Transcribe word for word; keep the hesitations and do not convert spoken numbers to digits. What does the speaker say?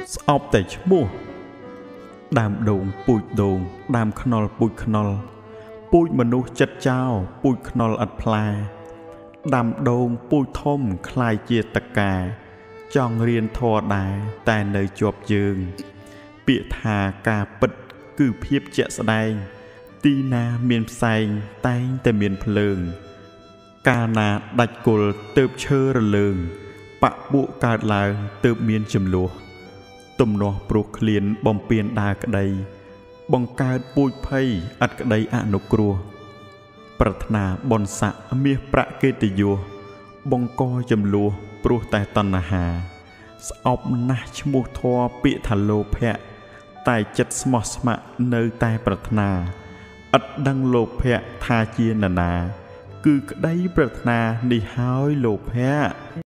ស្អប់តែឈ្មោះដើមដូងពូជដូងដើមខ្នុរពូជខ្នុរពូជមនុស្សចិត្តចោលពូជខ្នុរឥតផ្លែដាំដូងពូជធំคล้ายជាតកាចង់រៀនធម៌ដែរតែនៅជាប់យើងពាក្យថាការពិតគឺភាពជាក់ស្ដែងទីណាមានផ្សែងតែងតែមានភ្លើងកាលណាដាច់គល់ទើបឈើរលើងបៈពួកកើតឡើងទើបមានចំនួនទំនាស់ព្រោះឃ្លានបំពេញដើរក្តីបង្កើតពូជភ័យឥតក្តីអនុគ្រោះប្រាថ្នាបនស័កមាសប្រាក់កិត្តិយសបង្កចំនួនព្រោះតែតណ្ហាស្អប់ណាស់ឈ្មោះធម៌ពាក្យថាលោភៈតែចិត្តស្មោះស្ម័គ្រនៅតែប្រាថ្នាឥតដឹងលោភៈថាជានរណាគឺក្តីប្រាថ្នានេះហើយលោភៈ